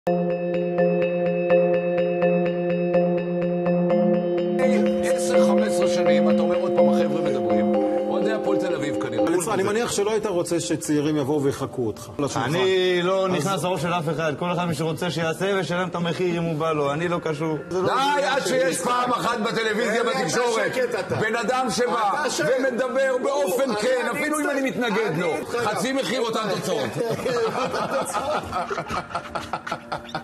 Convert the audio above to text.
שנים, אתה אומר עוד פעם, החבר'ה מדברים. עוד היה פועל תל אביב כנראה. אני מניח שלא היית רוצה שצעירים יבואו ויחכו אותך. אני לא נכנס לראש של אף אחד. כל אחד מי שרוצה שיעשה וישלם את המחיר אם הוא בא לו. אני לא קשור. די, עד שיש פעם אחת בטלוויזיה בתקשורת בן אדם שבא ומדבר באופן כן, אפילו אם אני מתנגד לו. חצי מחיר אותן תוצאות.